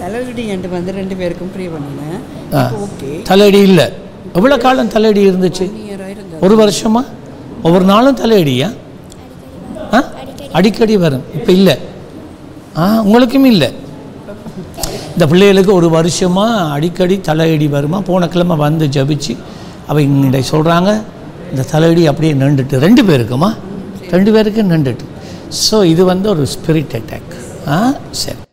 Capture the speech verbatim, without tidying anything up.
தலையடி என்று வந்து ரெண்டு பேருக்கும் ப்ரே பண்ணினேன். ஓகே, தலையடி இல்லை. எவ்வளோ காலம் தலையடி இருந்துச்சு? ஒரு வருஷமா? ஒவ்வொரு நாளும் தலையடியா? ஆ, அடிக்கடி வரும். இப்போ இல்லை. ஆ, உங்களுக்கும் இல்லை. இந்த பிள்ளைகளுக்கு ஒரு வருஷமாக அடிக்கடி தலையடி வருமா. போன கிழமை வந்து ஜபிச்சு அவள் இங்கே சொல்கிறாங்க இந்த தலையடி அப்படியே நின்றுட்டு ரெண்டு பேருக்குமா ரெண்டு பேருக்கு நின்றுட்டு. ஸோ இது வந்து ஒரு ஸ்பிரிட் அட்டாக். ஆ, சரி.